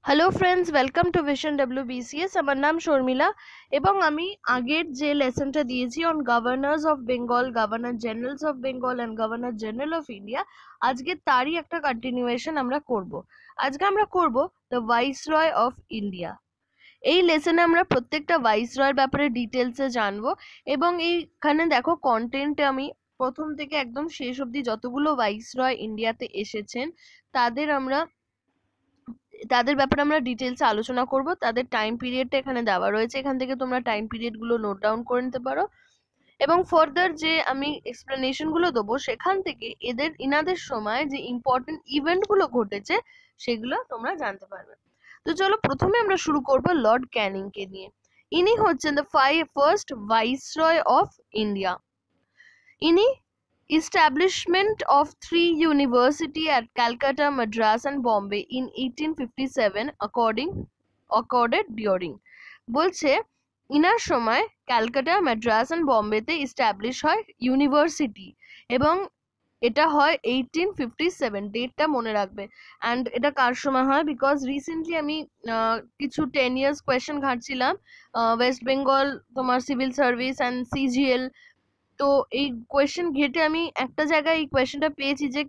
Hello friends, welcome to vision WBCS। আমার নাম শর্মিলা এবং আমি আগের যে লেসনটা দিয়েছি on governors of Bengal, governor generals of Bengal and governor general of India, আজকে তারই একটা কন্টিনিউয়েশন আমরা করব। আজকে আমরা করব দ্য ভাইসরয় অফ ইন্ডিয়া। এই লেসনে আমরা প্রত্যেকটা ভাইসরয়ের ব্যাপারে ডিটেলসে জানবো এবং এইখানে দেখো কন্টেন্টে আমি প্রথম থেকে একদম শেষ অবধি যতগুলো ভাইসরয় ইন্ডিয়াতে এসেছেন তাদের ব্যাপারে আমরা ডিটেলসে আলোচনা করব। তাদের টাইম পিরিয়ডটা এখানে দেওয়া রয়েছে, এখান থেকে তোমরা টাইম পিরিয়ডগুলো নোট ডাউন করে নিতে পারো এবং ফার্দার যে আমি এক্সপ্লেনেশনগুলো দেবো সেখান থেকে ইনাদের সময় যে ইম্পর্টেন্ট ইভেন্টগুলো ঘটেছে সেগুলো তোমরা জানতে পারবে। তো চলো প্রথমে আমরা শুরু করব লর্ড ক্যানিংকে নিয়ে। ইনি হচ্ছেন the first viceroy of India. ইনি establishment of 3 universities at Calcutta, Madras and Bombay in 1857 accorded during বলছে ইনার সময় ক্যালকাটা, মাদ্রাস এন্ড বম্বেতে এস্টাবলিশ হয় ইউনিভার্সিটি এবং এটা হয় 1857। ডেটটা মনে রাখবে। অ্যান্ড এটা কার সময় হয়, বিকজ রিসেন্টলি আমি কিছু 10 years কোয়েশ্চেন ঘাটছিলাম ওয়েস্ট বেঙ্গল তোমার সিভিল সার্ভিস অ্যান্ড CGL। তো এই কোয়েশ্চেন ঘেটে আমি একটা জায়গায় এই কোয়েশ্চেনটা পেয়েছি যে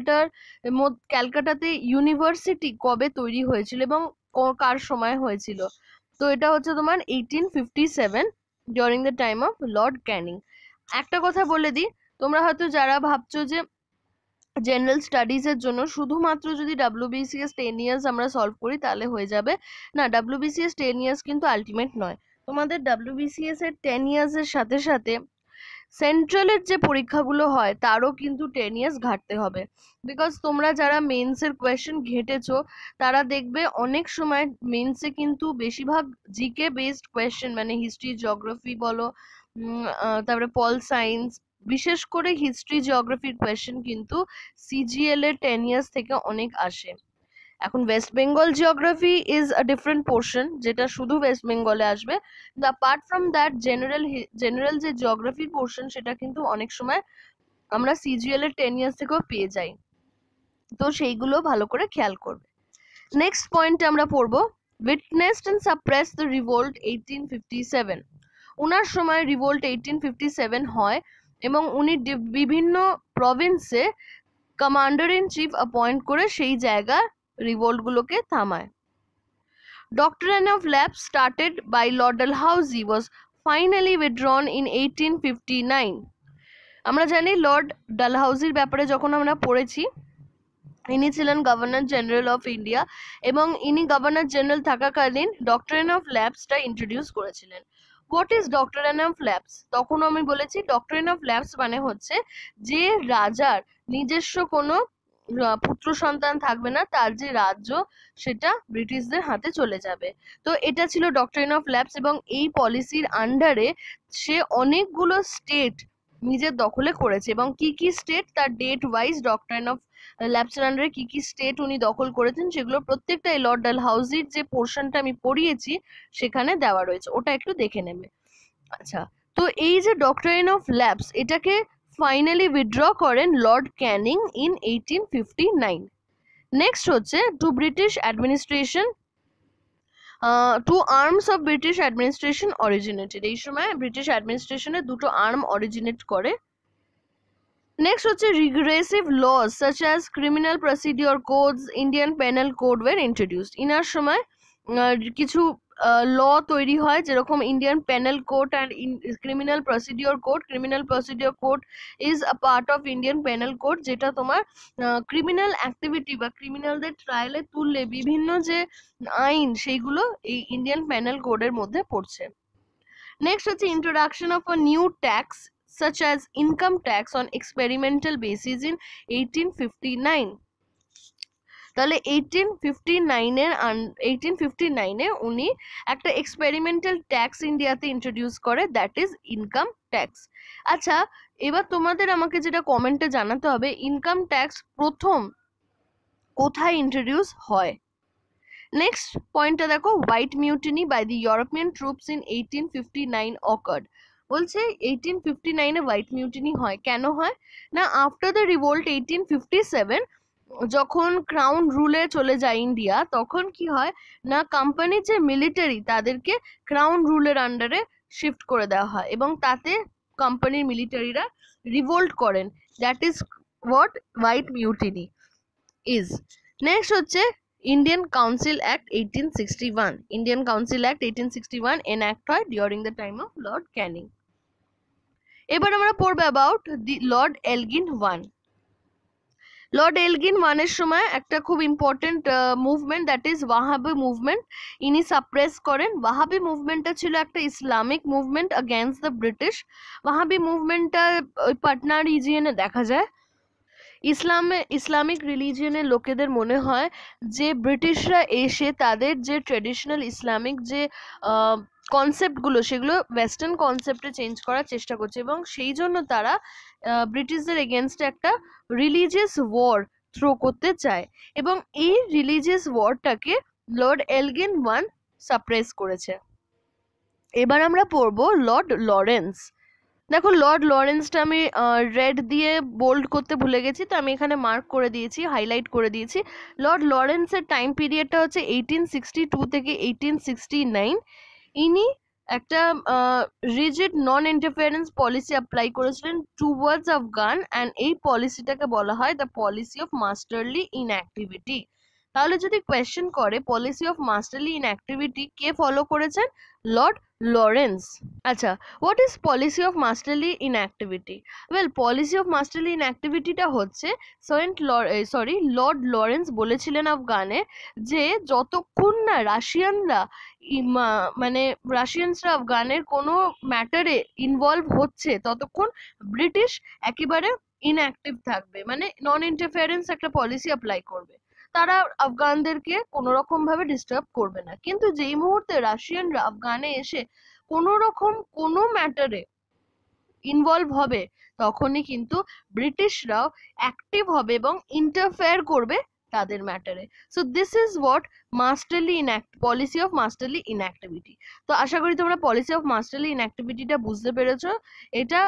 ক্যালকাটাতে ইউনিভার্সিটি কবে তৈরি হয়েছিল এবং কার সময় হয়েছিল। তো এটা হচ্ছে তোমার 1857 during the time of Lord Canning. একটা কথা বলে দিই, তোমরা হয়তো যারা ভাবছো যে জেনারেল স্টাডিজের জন্য শুধুমাত্র যদি WBCS 10 years আমরা সলভ করি তাহলে হয়ে যাবে, না, WBCS 10 years কিন্তু আলটিমেট নয়। তোমাদের WBCS এর 10 years এর সাথে সাথে সেন্ট্রালের যে পরীক্ষাগুলো হয় তারও কিন্তু 10 years ঘাটতে হবে। বিকজ তোমরা যারা মেন্সের কোয়েশ্চেন ঘেটেছো তারা দেখবে অনেক সময় মেন্সে কিন্তু বেশিরভাগ জিকে বেসড কোয়েশ্চেন, মানে হিস্ট্রি, জিওগ্রাফি বলো, তারপরে পল সায়েন্স, বিশেষ করে হিস্ট্রি জিওগ্রাফির কোয়েশ্চেন কিন্তু CGL এর 10 years থেকে অনেক আসে। এখন West Bengal geography is a different portion, যেটা শুধু ওয়েস্ট বেঙ্গলে আসবে। অ্যাপার্ট ফ্রম দ্যাট জেনারেল যে জিওগ্রাফির পোর্শন সেটা কিন্তু অনেক সময় আমরা CGL এর 10 years থেকেও পেয়ে যাই। তো সেইগুলো ভালো করে খেয়াল করবে। নেক্সট পয়েন্টে আমরা পড়বো witnessed and suppressed the revolt 1857। উনার সময় রিভোল্ট 1857 হয় এবং উনি বিভিন্ন প্রভিন্সে কমান্ডার ইন চিফ অ্যাপয়েন্ট করে সেই জায়গা রিভোল্টগুলোকে থামায়। Doctrine of lapse started by Lord Dalhousie was finally withdrawn in 1859. আমরা জানি লর্ড ডালহাউজির ব্যাপারে যখন আমরা পড়েছি, ইনি ছিলেন গভর্নর জেনারেল অফ ইন্ডিয়া এবং ইনি গভর্নর জেনারেল থাকাকালীন ডক্ট্রিন অফ ল্যাপসটা ইন্ট্রোডিউস করেছিলেন। What is doctrine of lapse? তখন আমি বলেছি ডক্ট্রিন অফ ল্যাপস মানে হচ্ছে যে রাজার নিজস্ব কোনো পুত্র সন্তান থাকবে না, তার যে রাজ্য সেটা ব্রিটিশদের হাতে চলে যাবে। তো এটা ছিল ডক্ট্রিন অফ ল্যাপস এবং এই পলিসির আন্ডারে সে অনেকগুলো স্টেট নিজের দখলে করেছে এবং কি কি স্টেট তার ডেট ওয়াইজ ডক্ট্রিন অফ ল্যাপসের আন্ডারে কি কি স্টেট উনি দখল করেছেন সেগুলো প্রত্যেকটা এই লর্ড ডালহাউজির যে পোর্শনটা আমি পড়িয়েছি সেখানে দেওয়া রয়েছে, ওটা একটু দেখে নেবে। আচ্ছা, তো এই যে ডক্ট্রিন অফ ল্যাপস এটাকে ফাইনালি উইথড্র করেন লর্ড ক্যানিং ইন 1859। নেক্সট হচ্ছে two British administration, two arms of British administration originated. এই সময় ব্রিটিশ অ্যাডমিনিস্ট্রেশনে দুটো আর্ম অরিজিনেট করে। নেক্সট হচ্ছে regressive laws such as criminal procedure codes, Indian penal code were introduced. ইনার সময় কিছু ল তৈরি হয়, যেরকম Indian penal code and criminal procedure code. Criminal procedure code is a part of Indian penal code, যেটা তোমার criminal activity বা ক্রিমিনালদের ট্রায়ালে তুললে বিভিন্ন যে আইন সেইগুলো এই ইন্ডিয়ান পেনাল কোডের মধ্যে পড়ছে। নেক্সট হচ্ছে introduction of a new tax such as income tax on experimental basis in 1859. তাহলে 1859 এ উনি একটা এক্সপেরিমেন্টাল ট্যাক্স ইন্ডিয়াতে ইন্ট্রোডিউস করে, দ্যাট ইজ ইনকাম ট্যাক্স। আচ্ছা, এবার তোমাদের আমাকে যেটা কমেন্টে জানাতে হবে, ইনকাম ট্যাক্স প্রথম কোথায় ইন্ট্রোডিউস হয়। নেক্সট পয়েন্টটা দেখো, white mutiny by the European troops in 1859 occurred। বলছে 1859 হোয়াইট মিউটিনি হয়, কেন হয় না, আফটার দ্য রিভোল্ট 1857 যখন ক্রাউন রুলে চলে যায় ইন্ডিয়া, তখন কি হয় না, কোম্পানির যে মিলিটারি তাদেরকে ক্রাউন রুলের আন্ডারে শিফট করে দেওয়া হয় এবং তাতে কোম্পানির মিলিটারিরা রিভোল্ট করেন। That is what white mutiny is. Next হচ্ছে Indian council act 1861। Indian council act 1861 enact হয় during the time of Lord Canning. এবার আমরা পড়বো about the Lord Elgin one. লর্ড এলগিন ওয়ানের সময় একটা খুব important movement, that is Wahabi movement, ইনি সাপ্রেস করেন। ওয়াহাবি মুভমেন্টটা ছিল একটা Islamic movement against the British. ওয়াহাবি মুভমেন্টটা ওই পাটনা রিজিয়নে দেখা যায়। ইসলামিক রিলিজিয়নের লোকেদের মনে হয় যে ব্রিটিশরা এসে তাদের যে ট্রেডিশনাল ইসলামিক যে কনসেপ্টগুলো সেগুলো ওয়েস্টার্ন কনসেপ্টে চেঞ্জ করার চেষ্টা করছে এবং সেই জন্য তারা ব্রিটিশদের এগেনস্টে একটা রিলিজিয়াস ওয়ার থ্রো করতে চায় এবং এই রিলিজিয়াস ওয়ারটাকে লর্ড এলগিন ওয়ান সাপ্রেস করেছে। এবার আমরা পড়বো লর্ড লরেন্স। দেখো লর্ড লরেন্সটা আমি রেড দিয়ে বোল্ড করতে ভুলে গেছি, তো আমি এখানে মার্ক করে দিয়েছি, হাইলাইট করে দিয়েছি। লর্ড লরেন্সের টাইম পিরিয়ডটা হচ্ছে 1862 থেকে 1869। ইনি একটা rigid non interference policy apply করেছিলেন টুয়ার্ডস আফগান, অ্যান্ড এই পলিসিটাকে বলা হয় the policy of masterly inactivity. তাহলে যদি কোয়েশ্চেন করে পলিসি অফ মাস্টারলি ইনঅ্যাক্টিভিটি কে ফলো করেছেন, লর্ড লরেন্স। আচ্ছা, what is policy of masterly inactivity? Well, policy of masterly ইনঅ্যাক্টিভিটিটা হচ্ছে লর্ড লরেন্স বলেছিলেন আফগানে যে যতক্ষণ না রাশিয়ানরা মানে রাশিয়ানসরা আফগানের কোনো ম্যাটারে ইনভলভ হচ্ছে ততক্ষণ ব্রিটিশ একেবারে ইনঅ্যাক্টিভ থাকবে, মানে নন ইন্টারফারেন্স একটা পলিসি অ্যাপ্লাই করবে, তারা আফগানদেরকে কোনো রকম ভাবে ডিস্টার্ব করবে না। কিন্তু যেই মুহূর্তে রাশিয়ানরা আফগানে এসে কোনো রকম কোনো ম্যাটারে ইনভলভ হবে তখনই কিন্তু ব্রিটিশরাও অ্যাক্টিভ হবে এবং ইন্টারফেয়ার করবে তাদের ম্যাটারে। So this is what policy of masterly inactivity. তো আশা করি তোমরা পলিসি অফ মাস্টারলি ইনঅ্যাক্টিভিটিটা বুঝতে পেরেছো। এটা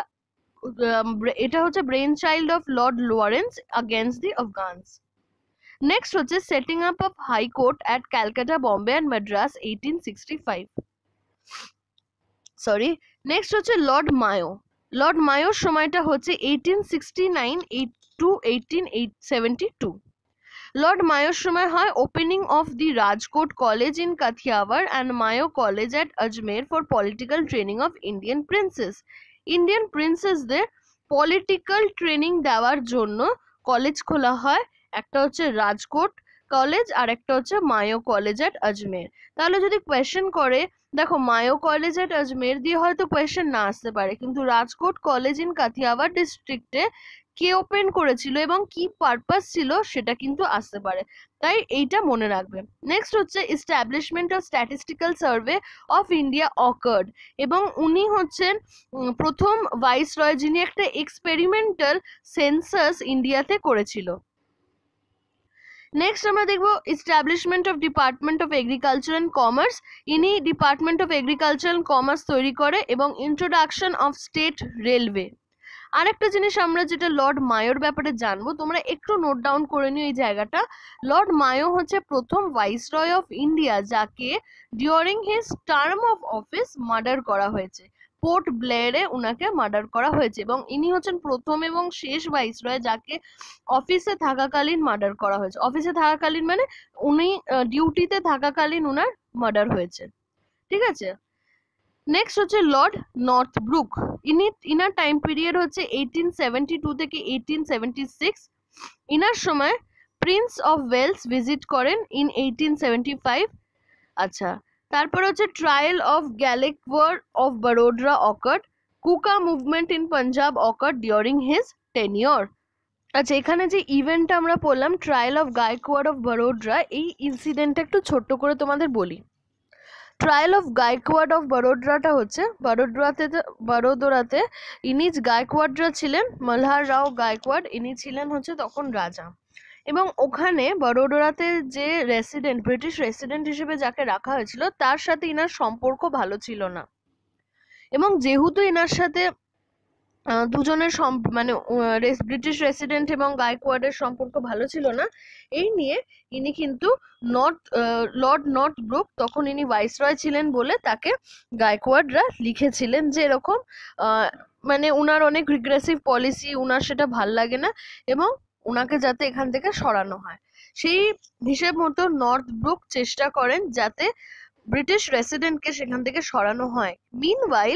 এটা হচ্ছে brain child of Lord Lawrence against the Afghans. Next হচ্ছে setting up of high court at Calcutta, Bombay and Madras 1865। Next হচ্ছে লর্ড মায়ো। লর্ড মায়োর সময়টা হচ্ছে 1869 to 1872। লর্ড মায়োর সময় হয় opening of the Rajkot college in Kathiawar and Mayo college at Ajmer for political training of Indian princes. Indian প্রিন্সেসদের political training দেওয়ার জন্য কলেজ খোলা হয়, একটা হচ্ছে রাজকোট কলেজ আর একটা হচ্ছে মায়ো কলেজ অ্যাট আজমের। তাহলে যদি কোয়েশ্চেন করে, দেখো মায়ো কলেজ অ্যাট আজমের দিয়ে হয়তো কোয়েশ্চেন না আসতে পারে, কিন্তু রাজকোট কলেজ ইন কাথিয়াওয়াড় ডিস্ট্রিক্টে কে ওপেন করেছিল এবং কি পারপাস ছিল সেটা কিন্তু আসতে পারে, তাই এইটা মনে রাখবে। নেক্সট হচ্ছে establishment of statistical survey of India occurred, এবং উনি হচ্ছেন প্রথম ভাইসরয় যিনি একটা এক্সপেরিমেন্টাল সেন্সাস ইন্ডিয়াতে করেছিল। নেক্সট আমরা দেখব establishment of department of agriculture and commerce. ইনি department of agriculture and commerce তৈরি করে এবং ইন্ট্রোডাকশন অফ স্টেট রেলওয়ে। আরেকটা জিনিস আমরা যেটা লর্ড মায়োর ব্যাপারে জানবো, তোমরা একটু নোট ডাউন করে নিও এই জায়গাটা। লর্ড মায়ো হচ্ছে প্রথম ভাইসরয় অফ ইন্ডিয়া যাকে during his term of office murder করা হয়েছে। পোর্ট ব্লেয়ারে উনাকে মার্ডার করা হয়েছে এবং ইনি হচ্ছেন প্রথম এবং শেষ ভাইসরয় যাকে অফিসে থাকাকালীন মার্ডার করা হয়েছে। অফিসে থাকাকালীন মানে উনি ডিউটিতে থাকাকালীন উনার মার্ডার হয়েছে, ঠিক আছে। নেক্সট হচ্ছে লর্ড নর্থব্রুক। ইনার টাইম পিরিয়ড হচ্ছে 1872 থেকে 1876। ইনার সময় প্রিন্স অফ ওয়েলস ভিজিট করেন ইন 1875। আচ্ছা, তারপর হচ্ছে ট্রায়াল অফ গ্যালেকওয়ার of Baroda occurred. Kuka movement in Punjab occurred during his tenure. আচ্ছা, এখানে যে ইভেন্টটা আমরা পড়লাম trial of Gaekwad of Baroda, এই ইনসিডেন্টটা একটু ছোট্ট করে তোমাদের বলি। ট্রায়াল অফ গায়কওয়াড় অফ বরোডরাটা হচ্ছে বড়োদরাতে ইনি গায়কওয়াড়রা ছিলেন মলহার রাও গায়কওয়াড়, ইনি ছিলেন হচ্ছে তখন রাজা, এবং ওখানে বড়োদরাতে যে রেসিডেন্ট ব্রিটিশ রেসিডেন্ট হিসেবে যাকে রাখা হয়েছিল তার সাথে ইনার সম্পর্ক ভালো ছিল না, এবং যেহেতু ইনার সাথে দুজনের মানে ব্রিটিশ রেসিডেন্ট এবং গায়কোয়াড়ের সম্পর্ক ভালো ছিল না, এই নিয়ে ইনি কিন্তু লর্ড নর্থ ব্রুক, তখন ইনি ভাইসরয় ছিলেন বলে তাকে গায়কোয়াড়রা লিখেছিলেন যে এরকম মানে উনার অনেক রিগ্রেসিভ পলিসি, উনার সেটা ভাল লাগে না এবং উনাকে যাতে এখান থেকে সরানো হয়। সেই হিসেব মতো নর্থ ব্রুক চেষ্টা করেন যাতে ব্রিটিশ রেসিডেন্টকে সেখান থেকে সরানো হয়। মিনওয়াইল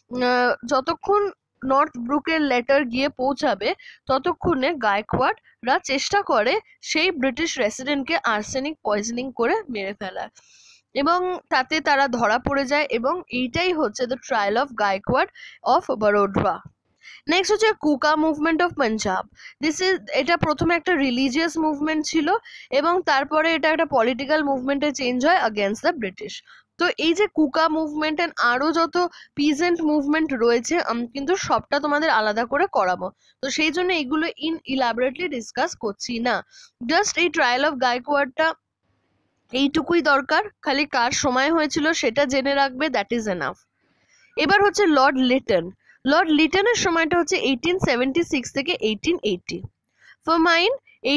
যতক্ষণ নর্থ ব্রুকের লেটার গিয়ে পৌঁছাবে ততক্ষণে গায়কোয়াড়রা চেষ্টা করে সেই ব্রিটিশ রেসিডেন্টকে আর্সেনিক পয়জনিং করে মেরে ফেলার, এবং তাতে তারা ধরা পড়ে যায় এবং এইটাই হচ্ছে the trial of Gaekwad of Baroda. Next হচ্ছে কুকা মুভমেন্ট অফ পাঞ্জাব। এটা প্রথমে একটা রিলিজিয়াস মুভমেন্ট ছিল এবং তারপরে এটা একটা পলিটিক্যাল মুভমেন্টে চেঞ্জ হয় আগেন্স্ট দ্য ব্রিটিশ। তো এই যে কুকা মুভমেন্ট এন্ড আরো যত পিজেন্ট মুভমেন্ট রয়েছে আমি কিন্তু সবটা তোমাদের আলাদা করে করাবো, তো সেই জন্য এগুলো ইলাবোরেটলি ডিসকাস করছি না। জাস্ট এই ট্রায়াল অফ গায়কোয়াড়টা এইটুকুই দরকার, খালি কার সময় হয়েছিল সেটা জেনে রাখবে, দ্যাট ইজ এনাফ। এবার হচ্ছে লর্ড লিটন। লর্ড লিটনের সময়টা হচ্ছে 1876 থেকে 1880। ফার্মাইন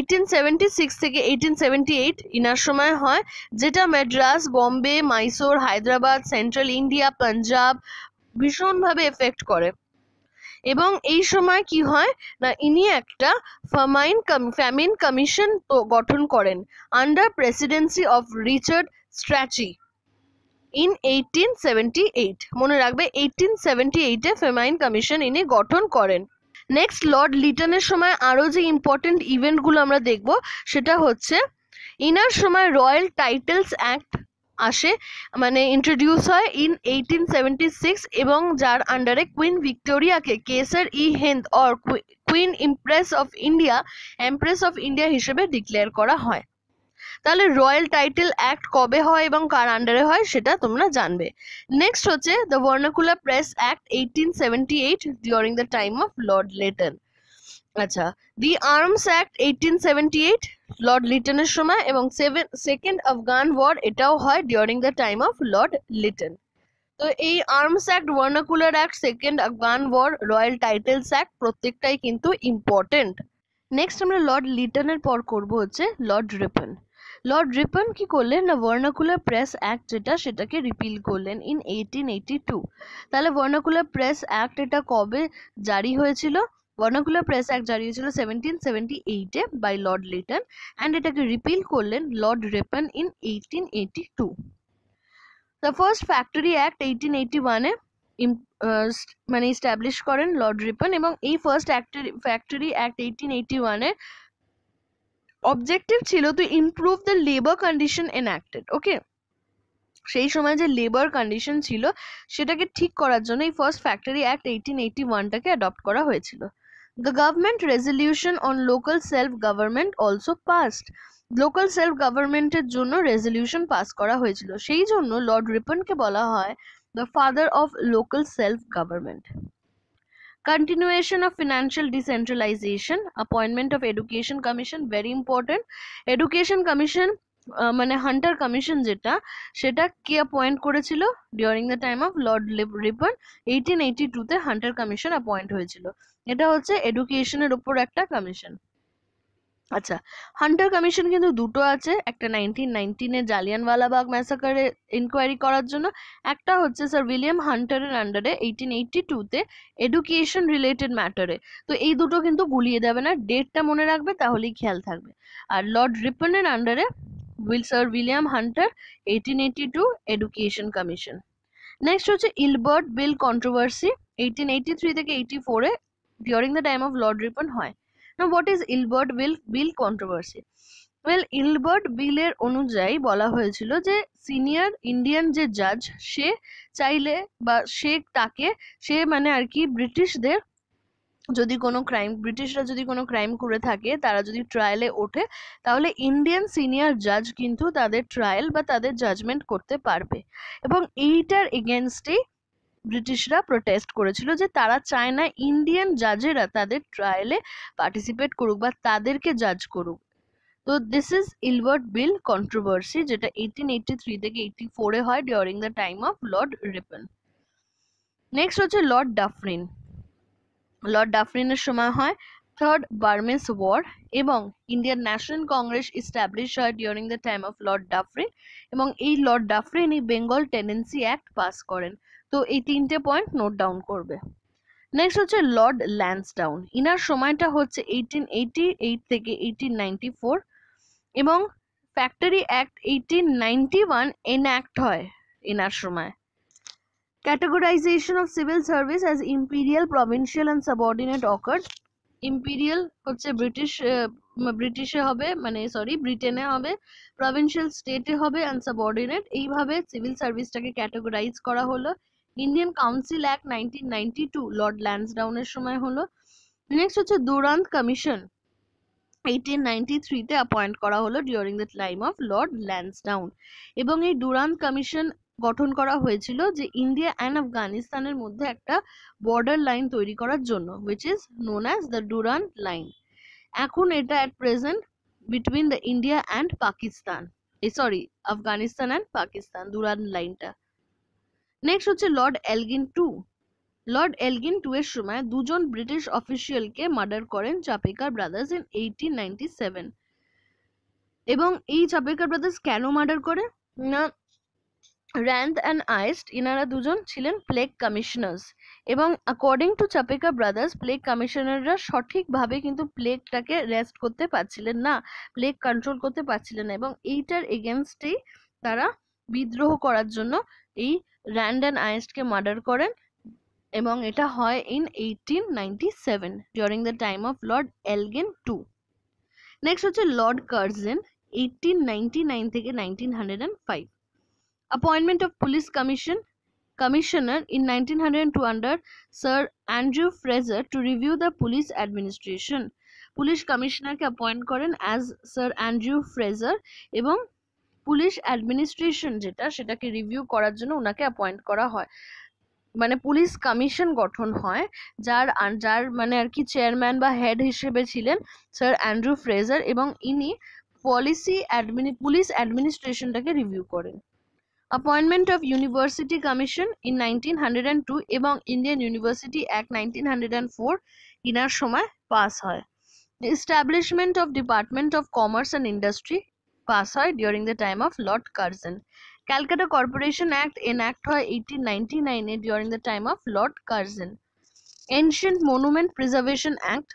1876 থেকে 1878 ইনার সময় হয়, যেটা মাদ্রাস, বম্বে, মাইসোর, হায়দ্রাবাদ, সেন্ট্রাল ইন্ডিয়া, পাঞ্জাব ভীষণভাবে এফেক্ট করে। এবং এই সময় কি হয় না, ইনি একটা ফ্যামিন কমিশন গঠন করেন under presidency of Richard Strachey in 1878। মনে রাখবে 1878 এ ফেমাইন কমিশন ইনি গঠন করেন। নেক্সট লর্ড লিটনের সময় আরো যে ইম্পর্টেন্ট ইভেন্ট গুলো আমরা দেখব সেটা হচ্ছে ইনার সময় রয়্যাল টাইটেলস অ্যাক্ট আসে, মানে ইন্ট্রোডিউস হয় ইন 1876 এবং যার আন্ডারে কুইন ভিক্টোরিয়াকে Kaiser i Hind or queen empress of India হিসেবে ডিক্লেয়ার করা হয়। তাহলে রয়্যাল টাইটেল অ্যাক্ট কবে হয় এবং কার আন্ডারে হয় সেটা তোমরা জানবে। নেক্সট হচ্ছে the vernacular press act 1878 during the time of Lord Lytton. আচ্ছা, দি আর্মস অ্যাক্ট 1878 লর্ড লিটনের সময়, এবং সেকেন্ড আফগান ওয়ার এটাও হয় during the time of Lord Lytton. তো এই arms act, vernacular act, second Afghan war, royal titles act প্রত্যেকটাই কিন্তু ইম্পর্টেন্ট। নেক্সট আমরা লর্ড লিটনের পর করব হচ্ছে লর্ড রিপন। লর্ড রিপন কি করলেন না, ভার্নাকুলার প্রেস অ্যাক্ট যেটা সেটাকে রিপিল করলেন ইন 1882। তাহলে ভার্নাকুলার প্রেস অ্যাক্ট এটা কবে জারি হয়েছিল? ভার্নাকুলার প্রেস অ্যাক্ট জারি হয়েছিল 1778 বাই লর্ড লিটন অ্যান্ড এটাকে রিপিল করলেন Lord Ripon in 1882। The first factory act 1881 এ মানে ইস্টাবলিশ করেন লর্ড রিপন, এবং এই ফার্স্ট ফ্যাক্টরি অ্যাক্ট 1881 এর অবজেক্টিভ ছিল to improve the labour condition enacted. Okay, সেই সময় যে লেবার কন্ডিশন ছিল সেটাকে ঠিক করার জন্য এই ফার্স্ট ফ্যাক্টরি অ্যাক্ট 1881টাকে অ্যাডপ্ট করা হয়েছিল। The government resolution on local self government also passed. Local self গভর্নমেন্টের জন্য রেজলিউশন পাস করা হয়েছিল, সেই জন্য লর্ড রিপনকে বলা হয় the father of local self government. Continuation of financial decentralization, appointment of education commission, very important. Education commission মানে হান্টার কমিশন যেটা, সেটা কে অ্যাপয়েন্ট করেছিল during the time of Lord Ripon? 1882 তে হান্টার কমিশন অ্যাপয়েন্ট হয়েছিল। এটা হচ্ছে এডুকেশনের উপর একটা কমিশন। আচ্ছা, হান্টার কমিশন কিন্তু দুটো আছে, একটা 1919 জালিয়ানওয়ালাবাগ ম্যাসাকারে ইনকোয়ারি করার জন্য, একটা হচ্ছে স্যার উইলিয়াম হান্টারের আন্ডারে 1882 তে এডুকেশন রিলেটেড ম্যাটারে। তো এই দুটো কিন্তু গুলিয়ে দেবে না, ডেটটা মনে রাখবে তাহলেই খেয়াল থাকবে। আর লর্ড রিপনের আন্ডারে sir William Hunter 1882 education commission. Next হচ্ছে ইলবার্ট বিল কন্ট্রোভার্সি 1883 থেকে 84 এ during the time of Lord Ripon হয়। Now what is Ilbert Bill controversy? Well, Ilbert Bill এর অনুযায়ী বলা হয়েছিল যে সিনিয়র ইন্ডিয়ান যে জাজ সে চাইলে বা সে মানে আর কি ব্রিটিশরা যদি কোনো ক্রাইম করে থাকে, তারা যদি ট্রায়ালে ওঠে, তাহলে ইন্ডিয়ান সিনিয়র জাজ কিন্তু তাদের ট্রায়াল বা তাদের জাজমেন্ট করতে পারবে। এবং এইটার এগেনস্টেই ব্রিটিশরা প্রোটেস্ট করেছিল যে তারা চায় না ইন্ডিয়ান জাজেরা তাদের ট্রায়ালে পার্টিসিপেট করুক বা তাদেরকে জাজ করুক। তো this is Ilbert bill controversy, যেটা 1883 থেকে 84 এ হয় during the time of Lord Ripon. Next হচ্ছে লর্ড ডাফরিন। লর্ড ডাফরিনের সময় হয় থার্ড বার্মেস ওয়ার, এবং ইন্ডিয়ান ন্যাশনাল কংগ্রেস ইস্টাবলিশ হয় during the time of Lord Dufferin, এবং এই লর্ড ডাফরিনই বেঙ্গল টেনেন্সি অ্যাক্ট পাস করেন। তো এই তিনটে পয়েন্ট নোট ডাউন করবে। নেক্সট হচ্ছে লর্ড ল্যান্সডাউন, ইনার সময়টা হচ্ছে 1888 থেকে 1894, এবং ফ্যাক্টরি অ্যাক্ট 1891 এনঅ্যাক্ট হয় এনার সময়। Categorization of civil service as imperial, provincial and subordinate occurred. Imperial হচ্ছে ব্রিটিশে হবে, মানে সরি ব্রিটেনে হবে, প্রভিন্সিয়াল স্টেটে হবে, অ্যান্ড সাবঅর্ডিনেট, এইভাবে সিভিল সার্ভিসটাকে ক্যাটেগরাইজ করা হলো। ইন্ডিয়ান কাউন্সিল অ্যাক্ট 1992 লর্ড ল্যান্সডাউনের সময় হলো। নেক্সট হচ্ছে দুরান্ত কমিশন 1893 তে অ্যাপয়েন্ট করা হলো during the time of Lord Lansdowne, এবং এই দুরান্ত কমিশন গঠন করা হয়েছিল যে ইন্ডিয়া অ্যান্ড আফগানিস্তানের মধ্যে একটা বর্ডার লাইন তৈরি করার জন্য, which is known as the Durand line. এখন এটা at present between the India and Pakistan, sorry Afghanistan and Pakistan, Durand লাইনটা। নেক্সট হচ্ছে Lord Elgin two. Lord Elgin two এর সময় দুজন ব্রিটিশ অফিসিয়ালকে মার্ডার করেন চাপেকার ব্রাদার্স ইন 1897, এবং এই চাপেকার ব্রাদার্স কেন মার্ডার করে না, র্যান্ড অ্যান্ড আইস্ট ইনারা দুজন ছিলেন প্লেগ কমিশনার্স, এবং according to Chapekar brothers plague কমিশনাররা সঠিকভাবে কিন্তু প্লেগটাকে রেস্ট করতে পারছিলেন না, প্লেগ কন্ট্রোল করতে পারছিলেন না, এবং এইটার এগেনস্টেই তারা বিদ্রোহ করার জন্য এই র্যান্ড অ্যান্ড আইস্টকে মার্ডার করেন, এবং এটা হয় in 1897 during the time of Lord Elgin two. Next হচ্ছে লর্ড কার্জন 1899 থেকে 1905। Appointment of police commissioner in 1902 under Sir Andrew Fraser to review the police administration. Police কমিশনারকে অ্যাপয়েন্ট করেন অ্যাজ স্যার অ্যান্ড্রিউ ফ্রেজার, এবং police administration যেটা সেটাকে review করার জন্য ওনাকে অ্যাপয়েন্ট করা হয়, মানে পুলিশ কমিশন গঠন হয়, যার যার মানে আর কি চেয়ারম্যান বা হেড হিসেবে ছিলেন স্যার অ্যান্ড্রু ফ্রেজার, এবং ইনি পুলিশ অ্যাডমিনিস্ট্রেশনটাকে রিভিউ করেন। Appointment of University Commission in 1902 এবং Indian University Act 1904 ইনার সময় পাস হয়। The establishment of Department of Commerce and Industry পাস হয় during the time of Lord Curzon. Calcutta Corporation Act enact হয় 1899 এ during the time of Lord Curzon. Ancient Monument Preservation Act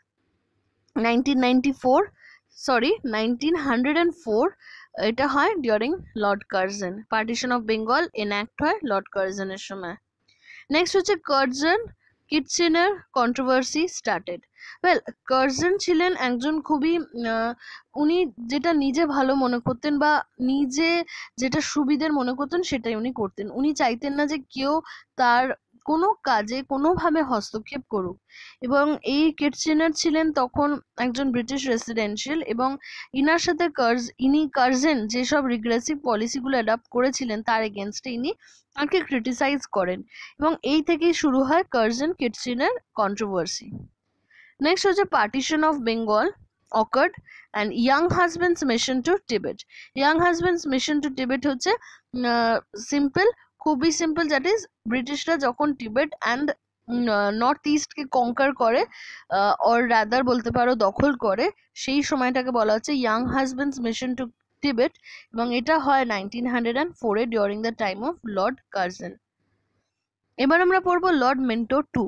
1904 এটা হয় during Lord Curzon. Partition of Bengal enact হয় Lord কার্জনের সময়। Next হচ্ছে Curzon Kitchener controversy started. Well, Curzon ছিলেন একজন খুবই উনি যেটা নিজে ভালো মনে করতেন বা নিজে যেটা সুবিধের মনে করতেন সেটাই উনি করতেন, উনি চাইতেন না যে কেউ তার কোনো কাজে কোনোভাবে হস্তক্ষেপ করুক, এবং এই কিটচেনার ছিলেন তখন একজন ব্রিটিশ রেসিডেন্সিয়াল, এবং ইনার সাথে কার্জন যেসব রিগ্রেসিভ পলিসিগুলো অ্যাডাপ্ট করেছিলেন তার এগেনস্টে ইনি তাকে ক্রিটিসাইজ করেন, এবং এই থেকেই শুরু হয় কার্জন কিটচেনার কন্ট্রোভার্সি। নেক্সট হচ্ছে partition of Bengal occurred and Younghusband's mission to Tibet. Younghusband's mission to Tibet হচ্ছে সিম্পল, খুবই সিম্পল, দ্যাট ইজ ব্রিটিশরা যখন টিবেট অ্যান্ড নর্থ ইস্টকে কঙ্কার করে, অর রাদার বলতে পারো দখল করে, সেই সময়টাকে বলা হচ্ছে Younghusband's mission to Tibet, এবং এটা হয় 1904 এ during the time of Lord Curzon. এবার আমরা পড়বো Lord Minto two.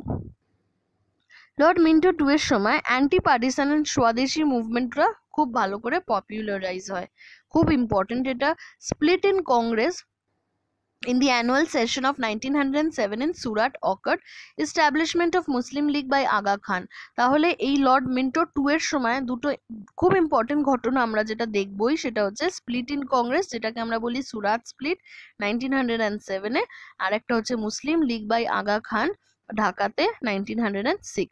Lord Minto two এর সময় অ্যান্টি পার্টিসান অ্যান্ড স্বদেশি মুভমেন্টরা খুব ভালো করে পপুলারাইজ হয়, খুব ইম্পর্টেন্ট এটা। Split in Congress in the annual session of 1907 in Surat occurred. Establishment of Muslim League by Aga Khan. তাহলে এই লর্ড মিন্টো টু এর সময় দুটো খুব ইম্পর্টেন্ট ঘটনা আমরা যেটা দেখবই সেটা হচ্ছে স্প্লিট ইন কংগ্রেস, যেটাকে আমরা বলি সুরাত স্প্লিট 1907 এ, আর একটা হচ্ছে মুসলিম লীগ বাই আগা খান ঢাকাতে 1906।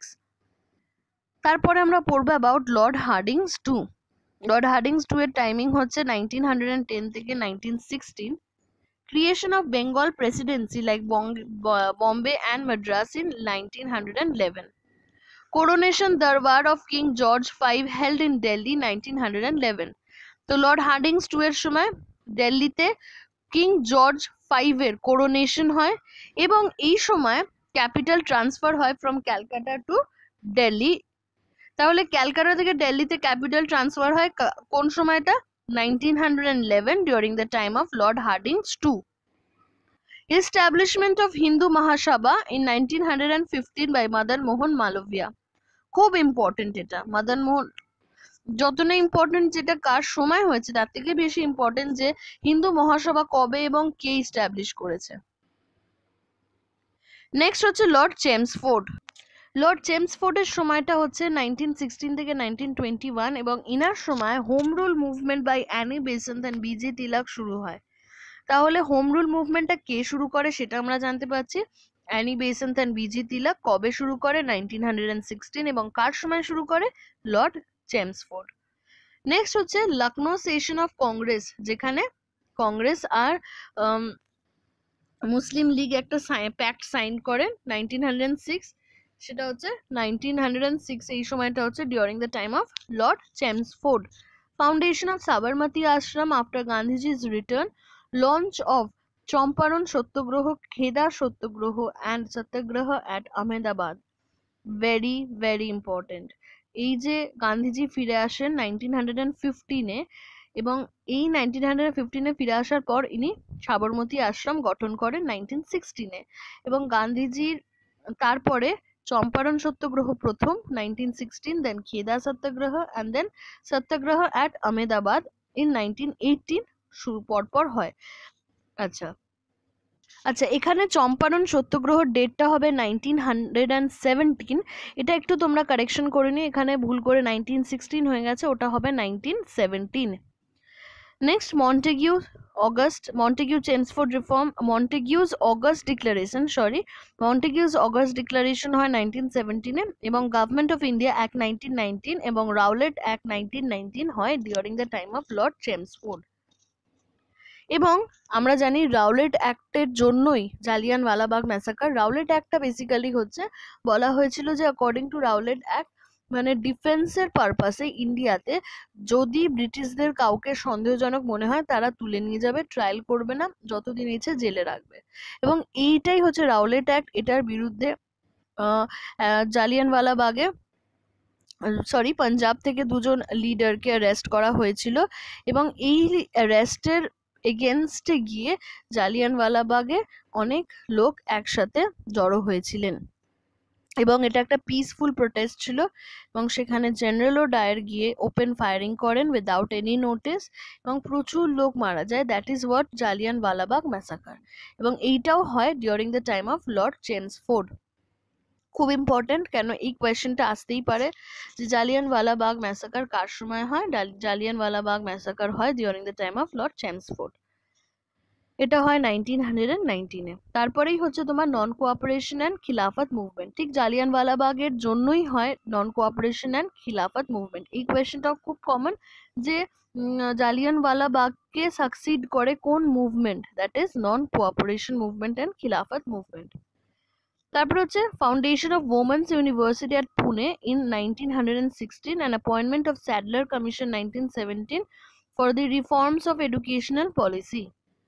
তারপরে আমরা পড়বো about Lord Hardinge two. Lord Hardinge two এর টাইমিং হচ্ছে 1910 থেকে 1916। Creation of Bengal Presidency like Bombay and Madras in 1911. Coronation Darbar of King George V held in Delhi 1911. তো লর্ড হার্ডিংস টু এর সময় দিল্লিতে কিং জর্জ V এর কোরোনেশন হয়, এবং এই সময় ক্যাপিটাল ট্রান্সফার হয় ফ্রম ক্যালকাটা টু দিল্লি। তাহলে ক্যালকাটা থেকে দিল্লিতে ক্যাপিটাল ট্রান্সফার হয় কোন সময়টা? 1911 during the time of Lord Hardinge II. Establishment of Hindu Mahasabha in 1915 by Madan Mohan Malviya. খুব ইম্পর্টেন্ট এটা। মদন মোহন, যত না ইম্পর্টেন্ট যেটা কার সময় হয়েছে তার থেকে বেশি ইম্পর্টেন্ট যে হিন্দু মহাসভা কবে এবং কে ইস্টাবলিশ করেছে। নেক্সট হচ্ছে লর্ড চেমসফোর্ড। লর্ড চেমসফোর্ডের সময়টা হচ্ছে 1916 থেকে 1921 এবং ইনার সময় home rule movement by Annie Besant and B G Tilak শুরু হয়। তাহলে হোম রুল মুভমেন্টটা কে শুরু করে সেটা আমরা জানতে পারছি। Annie Besant and B G Tilak কবে শুরু করে? 1916 এবং কার সময় শুরু করে? Lord Chelmsford. নেক্সট হচ্ছে লখনৌ সেশন অফ কংগ্রেস, যেখানে কংগ্রেস আর মুসলিম লীগ একটা প্যাক্ট সাইন করেন 1906, সেটা হচ্ছে 1906। এই সময়টা হচ্ছে during the time of Lord Chelmsford. Foundation of Sabarmati ashram after গান্ধীজি's return, launch of Champaran satyagraha, Kheda satyagraha and satyagraha at Ahmedabad. Very very important. এই যে গান্ধীজি ফিরে আসেন 1915-এ এবং এই 1915-এ ফিরে আসার পর ইনি সাবরমতী আশ্রম গঠন করেন 1916-এ এবং গান্ধীজির তারপরে চম্পারণ সত্যাগ্রহ প্রথম 1916, then Kheda satyagraha and then satyagraha at Ahmedabad in 1918 শুরু পরপর হয়। আচ্ছা আচ্ছা, এখানে চম্পারণ সত্যাগ্রহ ডেটটা হবে 1917। এটা একটু তোমরা কারেকশন করে নিও, এখানে ভুল করে 1916 হয়ে গেছে, ওটা হবে 1917। Next Montagu Chelmsford reform, Montagu's August declaration হয় 1917-এ এবং গভর্নমেন্ট অফ ইন্ডিয়া অ্যাক্ট 1919 এবং রাউলেট অ্যাক্ট 1919 হয় during the time of Lord Chelmsford. এবং আমরা জানি রাউলেট অ্যাক্টের জন্যই জালিয়ানওয়ালাবাগ ম্যাসাকার। রাউলেট অ্যাক্টটা বেসিক্যালি হচ্ছে, বলা হয়েছিল যে অ্যাকর্ডিং টু রাউলেট অ্যাক্ট মানে ডিফেন্সের পারপাসে ইন্ডিয়াতে যদি ব্রিটিশদের কাউকে সন্দেহজনক মনে হয় তারা তুলে নিয়ে যাবে, ট্রায়াল করবে না, যতদিন ইচ্ছে জেলে রাখবে। এবং এইটাই হচ্ছে রাউলেট অ্যাক্ট। এটার বিরুদ্ধে জালিয়ানওয়ালাবাগে পাঞ্জাব থেকে দুজন লিডারকে অ্যারেস্ট করা হয়েছিল এবং এই অ্যারেস্টের এগেনস্টে গিয়ে জালিয়ানওয়ালাবাগে অনেক লোক একসাথে জড়ো হয়েছিলেন এবং এটা একটা পিসফুল প্রোটেস্ট ছিল এবং সেখানে জেনারেল ডায়ার গিয়ে ওপেন ফায়ারিং করেন উইদাউট এনি নোটিস এবং প্রচুর লোক মারা যায়। That is what Jallianwala Bagh massacre. এবং এইটাও হয় during the time of Lord Chelmsford. খুব ইম্পর্টেন্ট, কেন এই কোয়েশ্চেনটা আসতেই পারে যে জালিয়ানওয়ালাবাগ ম্যাসাকার কার সময় হয়? জালিয়ানওয়ালাবাগ ম্যাসাকার হয় during the time of Lord Chelmsford. এটা হয় 1919-এ। তারপরেই হচ্ছে তোমার non cooperation and Khilafat movement. ঠিক জালিয়ানওয়ালাবাগের জন্যই হয় non cooperation and Khilafat movement. এই কোয়েশ্চেনটাও খুব কমন যে জালিয়ানওয়ালাবাগকে সাকসিড করে কোন movement? That is non cooperation movement and Khilafat movement. তারপর হচ্ছে foundation of women's university at Pune in 1916 and appointment of Sadler Commission 1917 for the reforms of educational policy.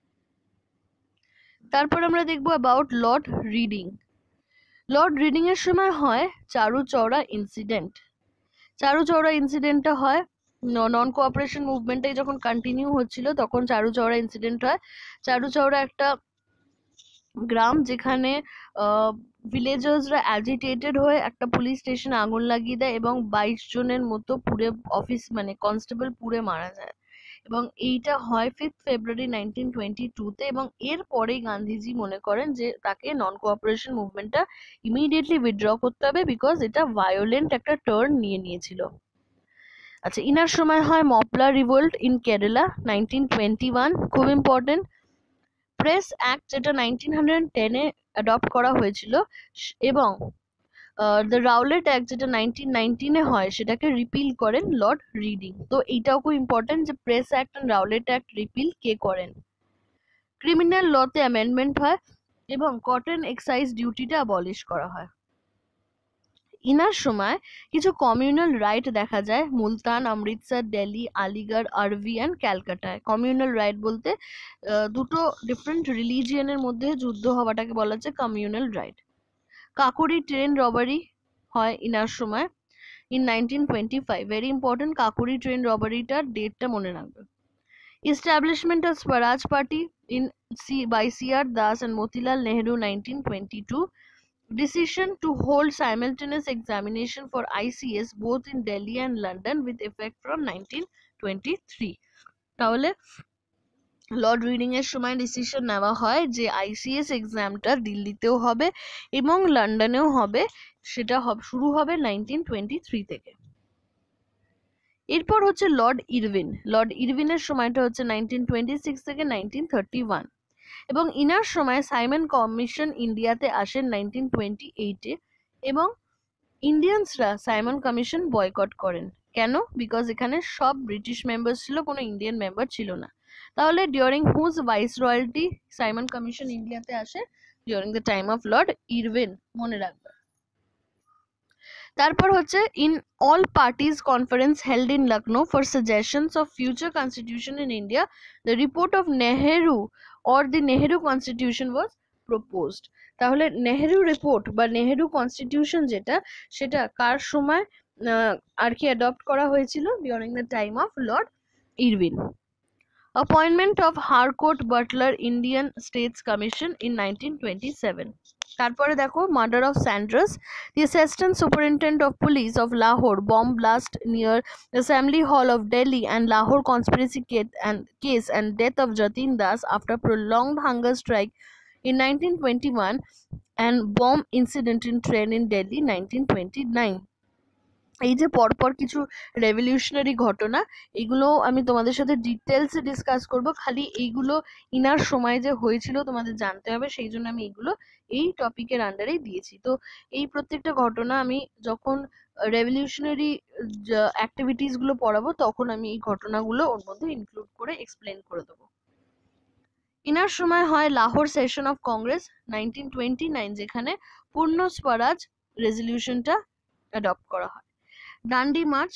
তারপর আমরা দেখবো about Lord Reading. Lord Reading এর সময় হয় চারুচৌরা ইনসিডেন্ট। চারুচৌরা ইনসিডেন্টটা হয় non cooperation মুভমেন্টটাই যখন কন্টিনিউ হচ্ছিল তখন চারুচৌরা ইনসিডেন্ট হয়। চারুচৌরা একটা গ্রাম যেখানে ভিলেজার্সরা অ্যাজিটেটেড হয়ে একটা পুলিশ স্টেশনে আগুন লাগিয়ে দেয় এবং 22 জনের মতো পুড়ে অফিস মানে কনস্টেবল পুড়ে মারা যায় এবং এইটা হয় 5 ফেব্রুয়ারি 1922-তে এবং এরপরেই গান্ধীজি মনে করেন যে তাকে নন কোঅপারেশন মুভমেন্টটা ইমিডিয়েটলি উইথড্র করতে হবে বিকজ এটা ভায়োলেন্ট একটা টার্ন নিয়ে নিয়েছিল। আচ্ছা, ইনার সময় হয় মপলার রিভোল্ট ইন কেরালা 1921, খুব ইম্পর্টেন্ট। প্রেস অ্যাক্ট যেটা 1910-এ অ্যাডপ্ট করা হয়েছিল এবং দ্য রাউলেট অ্যাক্ট যেটা 1919-এ হয় সেটাকে রিপিল করেন লর্ড রিডিং। তো এইটাও খুব ইম্পর্টেন্ট যে press act and Rowlatt act repeal কে করেন। ক্রিমিনাল লতে অ্যামেন্ডমেন্ট হয় এবং কটন এক্সাইজ ডিউটিটা অ্যাবলিশ করা হয়। ইনার সময় কিছু কমিউনাল রাইট দেখা যায় মুলতান, অমৃতসর, দিল্লি, আলিগড়, আরভি অ্যান্ড ক্যালকাটায়। কমিউনাল রাইট বলতে দুটো ডিফারেন্ট রিলিজিয়নের মধ্যে যুদ্ধ হওয়াটাকে বলা হচ্ছে communal riot. Kakori train robbery হয় ইনার সময় in 1925, very important, Kakori train রবারিটার ডেটটা মনে রাখবে। Establishment of Swaraj Party in by C.R. Das and Motilal Nehru 1922. Decision to hold simultaneous examination for ICS both in Delhi and London with effect from 1923. তাহলে Lord Reading এর সময় decision নেওয়া হয় যে আইসিএস এক্সামটা দিল্লিতেও হবে এবং লন্ডনেও হবে, সেটা শুরু হবে 1923 থেকে। এরপর হচ্ছে লর্ড ইরভিন। লর্ড ইরভিনের সময়টা হচ্ছে 1926 থেকে 1931 এবং ইনার সময় সাইমন কমিশন ইন্ডিয়াতে আসেন 1928-এ এবং ইন্ডিয়ানসরা সাইমন কমিশন বয়কট করেন। কেন? বিকজ এখানে সব ব্রিটিশ মেম্বার ছিল, কোনো ইন্ডিয়ান মেম্বার ছিল না। তাহলে during whose viceroyalty Simon commission ইন্ডিয়াতে আসে? During the time of Lord Irwin, মনে রাখবে। তারপর হচ্ছে in all parties conference held in Lucknow for suggestions of future constitution in India, the report of Nehru or the Nehru constitution was proposed. তাহলে Nehru report বা Nehru constitution যেটা, সেটা কার সময় আর কি অ্যাডপ্ট করা হয়েছিল? During the time of Lord Irwin. Appointment of Harcourt Butler Indian States Commission in 1927. তারপরে দেখো murder of Saunders, the assistant superintendent of police of Lahore, bomb blast near Assembly Hall of Delhi and Lahore conspiracy case and death of Jatin Das after prolonged hunger strike in 1921 and bomb incident in train in Delhi 1929. এই যে পরপর কিছু revolutionary ঘটনা, এগুলো আমি তোমাদের সাথে ডিটেলসে ডিসকাস করব। খালি এইগুলো ইনার সময় যে হয়েছিল তোমাদের জানতে হবে, সেই জন্য আমি এইগুলো এই টপিকের আন্ডারেই দিয়েছি। তো এই প্রত্যেকটা ঘটনা আমি যখন রেভলিউশনারি অ্যাক্টিভিটিস গুলো পড়াবো তখন আমি এই ঘটনাগুলো ওর মধ্যে ইনক্লুড করে এক্সপ্লেন করে দেবো। ইনার সময় হয় লাহোর সেশন অফ কংগ্রেস 1929, যেখানে পূর্ণ স্বরাজ রেজলিউশনটা অ্যাডপ্ট করা হয়। ডান্ডি মার্চ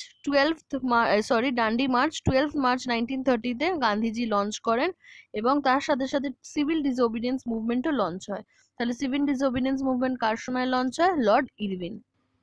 12 মার্চ 1930-তে গান্ধীজি লঞ্চ করেন এবং তার সাথে সাথে সিভিল ডিসওবিডিয়েন্স মুভমেন্টও লঞ্চ হয়। তাহলে সিভিল ডিসওবিডিয়েন্স মুভমেন্ট কার সময় লঞ্চ হয়? Lord Irwin.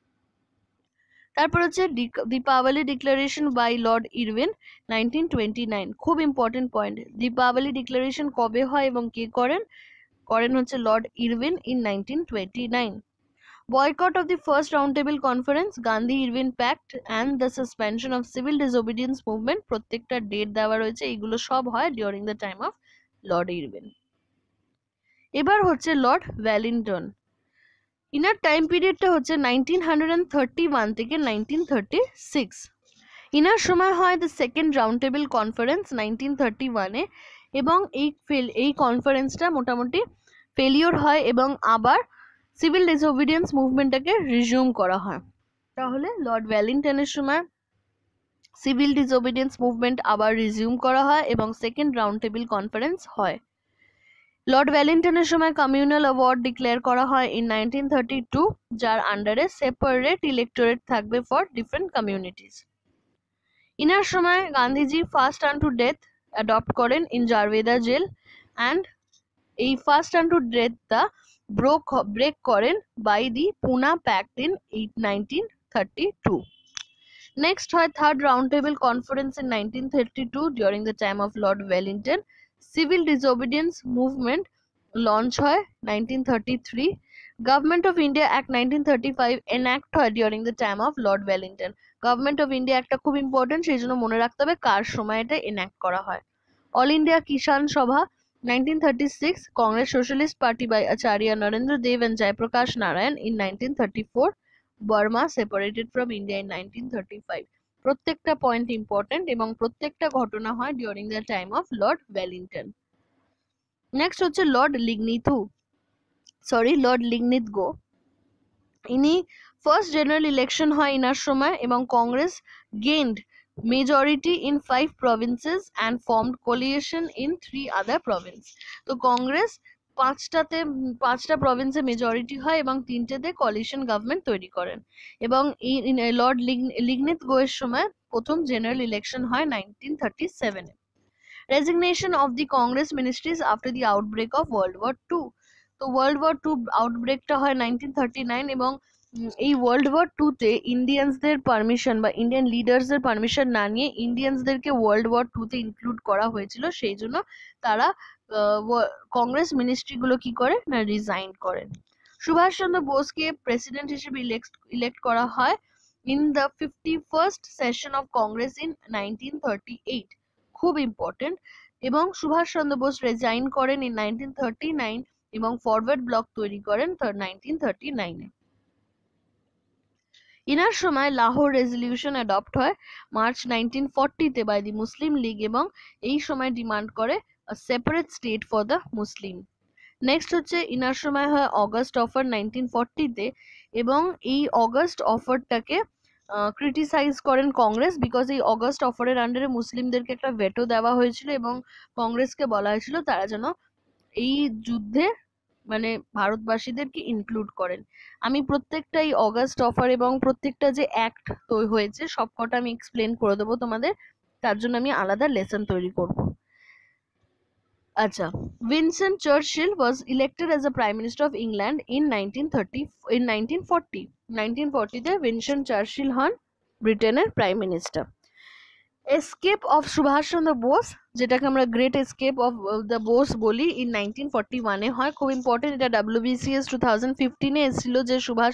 তারপর হচ্ছে Deepavali declaration by Lord Irwin 1929, খুব ইম্পর্টেন্ট পয়েন্ট। দীপাবলি ডিক্লারেশন কবে হয় এবং কে করেন? হচ্ছে lord Irwin in 1929. Boycott of the first roundtable conference, Gandhi-Irvin Pact and the suspension of civil disobedience movement, প্রত্যেকটা ডেট দেওয়া রয়েছে, এগুলো সব হয় during the time of Lord Irwin. এবার হচ্ছে লর্ড ওয়েলিংটন। ইনার টাইম পিরিয়ডটা হচ্ছে 1931 থেকে 1936। ইনার সময় হয় the second round table conference 1931-এ এবং এই কনফারেন্সটা মোটামুটি ফেলিওর হয় এবং আবার সিভিল ডিসওবিডিয়েন্স মুভমেন্টটাকে রিজিউম করা হয়। তাহলে লর্ড ওয়েলিংটনের সময় সিভিল ডিসওবিডিয়েন্স মুভমেন্ট আবার রিজিউম করা হয় এবং সেকেন্ড রাউন্ড টেবিল কনফারেন্স হয়। লর্ড ওয়েলিংটনের সময় কমিউনাল অ্যাওয়ার্ড ডিক্লেয়ার করা হয় ইন 1932, যার আন্ডারে সেপারেট ইলেক্টোরেট থাকবে ফর ডিফারেন্ট কমিউনিটিস। ইনার সময় Gandhiji fast unto death adopt করেন ইন জারবেদা জেল অ্যান্ড এই ফার্স্ট আনটু ডেথটা ব্রেক করেন by the Poona pact in 1932. Next হয় third round table conference in 1932 during the time of lord Wellington. Civil disobedience movement launch হয় 1933। Government of India act 1935 enact হয় during the time of lord Wellington. Government of India একটা খুব important, সেই জন্য মনে রাখতে হবে কার সময় এটা এনাক্ট করা হয়। অল ইন্ডিয়া কিষান সভা 1936, Congress Socialist Party by Acharya Narendra Dev and Jayaprakash Narayan in 1934, Burma separated from India in 1935. প্রত্যেকটা পয়েন্ট ইম্পর্টেন্ট এবং প্রত্যেকটা ঘটনা হয় during the time of lord Wellington. Next হচ্ছে লর্ড লিগনিথগো। ইনি ফার্স্ট জেনারেল ইলেকশন হয় ইনার সময় এবং Congress gained majority in 5 provinces and formed coalition in 3 other provinces. তো কংগ্রেস পাঁচটা প্রভিন্সে মেজরিটি হয় এবং তিনটেতে কোয়ালিশন গভর্নমেন্ট তৈরি করেন এবং লর্ড লিগনিথগো এর সময় প্রথম জেনারেল ইলেকশন হয় 1937-এ। Resignation of the Congress ministries after the outbreak of world war 2। তো ওয়ার্ল্ড ওয়ার 2 আউটব্রেকটা হয় 1939 এবং এই ওয়ার্ল্ড ওয়ার টুতে ইন্ডিয়ানসদের পারমিশন বা ইন্ডিয়ান লিডার্সদের পারমিশন না নিয়ে ইন্ডিয়ানসদেরকে ওয়ার্ল্ড ওয়ার টুতে ইনক্লুড করা হয়েছিল, সেই জন্য তারা কংগ্রেস মিনিস্ট্রিগুলো কি করে না রিজাইন করেন। সুভাষচন্দ্র বোসকে প্রেসিডেন্ট হিসেবে ইলেক্ট করা হয় in the 51st session of Congress in 1938, খুব ইম্পর্টেন্ট। এবং সুভাষচন্দ্র বোস রিজাইন করেন ইন 1939 এবং ফরওয়ার্ড ব্লক তৈরি করেন 1939-এ। ইনার সময় লাহোর রেজলিউশন অ্যাডপ্ট হয় মার্চ 1940-তে বাই দি মুসলিম লীগ এবং এই সময় ডিমান্ড করে separate state for the Muslim. Next হচ্ছে ইনার সময় হয় অগস্ট অফার 1940-তে এবং এই অগস্ট অফারটাকে ক্রিটিসাইজ করেন কংগ্রেস, বিকজ এই অগস্ট অফারের আন্ডারে মুসলিমদেরকে একটা ভেটো দেওয়া হয়েছিল এবং কংগ্রেসকে বলা হয়েছিল তারা যেন এই যুদ্ধে মানে ভারতবাসীদেরকে ইনক্লুড করেন। আমি প্রত্যেকটা এই অগাস্ট অফার এবং প্রত্যেকটা যে অ্যাক্ট হয়েছে সবকটা আমি এক্সপ্লেন করে দেবো তোমাদের, তার জন্য আমি আলাদা লেসন তৈরি করব। আচ্ছা, Vincent Churchill was elected as a prime minister of England in 1940। 1940-তে ভিনসেন্ট চার্চিল হন ব্রিটেনের prime minister. Escape of Subhas Chandra Bose, যেটাকে আমরা great escape of the Bose বলি, ইন 1941-এ হয়। খুব ইম্পর্টেন্ট, এটা WBCS 2015-এ এসেছিল যে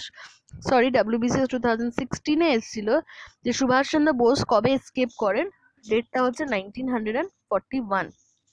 WBCS 2016-এ এসেছিল যে সুভাষ চন্দ্র বোস কবে এসকেপ করেন, ডেটটা হচ্ছে 1941।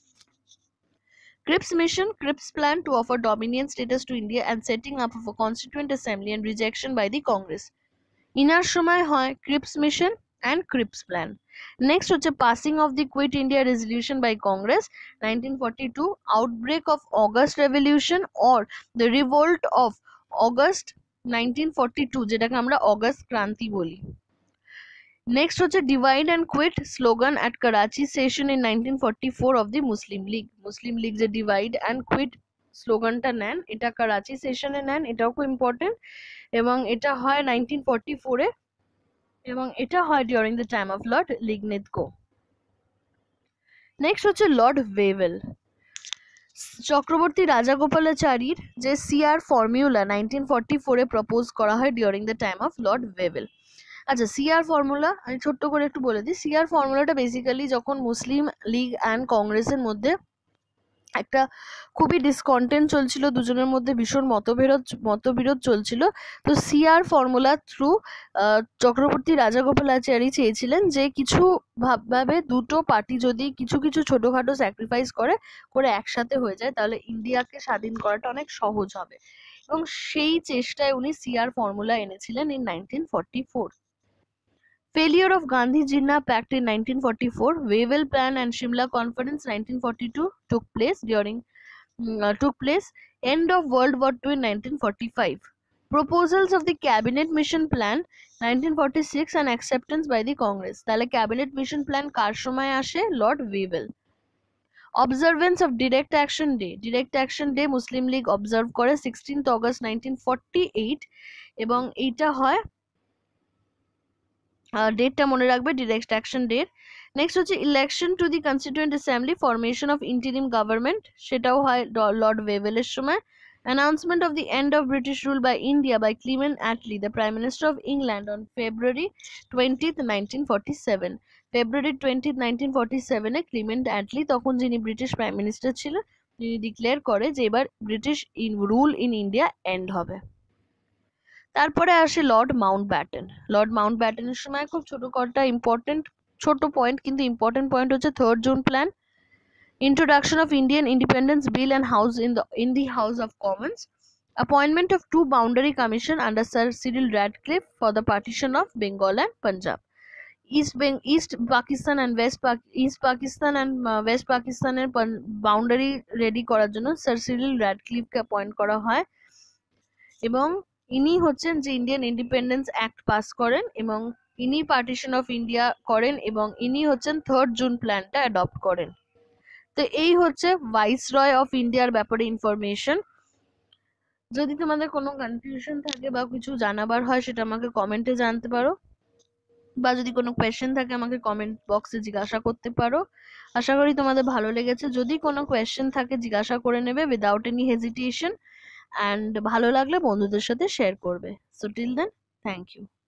Cripps mission, Cripps plan to offer dominion status to India and setting up of a constituent assembly and rejection by the Congress. ইনার সময় হয় Cripps mission and Cripps plan. Next হচ্ছে passing of the quit India resolution by Congress 1942, outbreak of August revolution or the revolt of August 1942, যেটাকে আমরা August Kranti বলি। Next হচ্ছে divide and quit slogan at Karachi session in 1944 of the Muslim League. Muslim League যে divide and quit স্লোগানটা নেন, এটা করাচি সেশনে নেন, এটাও খুব ইম্পর্টেন্ট। এবং এটা হয় 1944-এ এবং এটা হয় during the time of lord Linlithgow. Next হচ্ছে লর্ড ওয়েভেল। চক্রবর্তী রাজাগোপালাচারীর যে সিআর ফর্মুলা 1944-এ প্রপোজ করা হয় during the time of lord Wavell. আচ্ছা, সিআর ফর্মুলা আমি ছোট্ট করে একটু বলে দিই। সিআর ফর্মুলাটা বেসিক্যালি যখন মুসলিম লীগ অ্যান্ড কংগ্রেসের মধ্যে একটা খুবই ডিসকন্টেন্ট চলছিল, দুজনের মধ্যে ভীষণ মতবিরোধ চলছিল, তো CR formula through Chakravarti Rajagopalachari চেয়েছিলেন যে কিছু ভাবে দুটো পার্টি যদি কিছু কিছু ছোটখাটো স্যাক্রিফাইস করে একসাথে হয়ে যায় তাহলে ইন্ডিয়াকে স্বাধীন করাটা অনেক সহজ হবে, এবং সেই চেষ্টায় উনি সিআর ফর্মুলা এনেছিলেন in 1944। Failure of Gandhi-Jinnah Pact in 1944, Wavell Plan and Shimla Conference 1942 took place. End of World War II in 1945. Proposals of the Cabinet Mission Plan 1946 and acceptance by the Congress. তাহলে Cabinet Mission Plan কার সময় আসে? Lord Wavell. Observance of Direct Action Day. Direct Action Day Muslim League observe করে 16th August 1948 এবং এইটা হয় ডেটটা মনে রাখবে, ডিরেক্ট অ্যাকশন ডেট। নেক্সট হচ্ছে election to the constituent assembly, formation of interim government, সেটাও হয় লর্ড ওয়েভেলের সময়। Announcement of the end of British rule by India by Clement Attlee, the prime minister of England, on February 20th 1947। February 20th 1947-এ Clement Attlee, তখন যিনি British prime minister ছিলেন, তিনি declare করে যে এবার British rule in India end হবে। তারপরে আসে লর্ড মাউন্টব্যাটেন। লর্ড মাউন্টব্যাটেনের সময় খুব ছোট পয়েন্ট কিন্তু ইম্পর্টেন্ট পয়েন্ট হচ্ছে 3rd June plan, introduction of Indian Independence Bill and in the House of Commons, appointment of 2 boundary commission under Sir Cyril Radcliffe for the partition of Bengal and Punjab, East Pakistan and West Pakistaনের boundary ready করার জন্য sir Cyril র্যাডক্লিফকে appoint করা হয় এবং ইনি হচ্ছেন যে Indian independence act pass করেন এবং ইনি পার্টিশন অফ ইন্ডিয়া করেন এবং ইনি হচ্ছেন 3rd জুন প্ল্যানটা অ্যাডপ্ট করেন। তো এই হচ্ছে ভাইসরয় অফ ইন্ডিয়ার ব্যাপারে ইনফরমেশন। যদি তোমাদের কোনো কনফিউশন থাকে বা কিছু জানাবার হয় সেটা আমাকে কমেন্টে জানতে পারো, বা যদি কোনো কোয়েশ্চেন থাকে আমাকে কমেন্ট বক্সে জিজ্ঞাসা করতে পারো। আশা করি তোমাদের ভালো লেগেছে। যদি কোনো কোয়েশ্চেন থাকে জিজ্ঞাসা করে নেবে উইদাউট এনি হেজিটেশন। অ্যান্ড ভালো লাগলে বন্ধুদের সাথে শেয়ার করবে। So till then, thank you.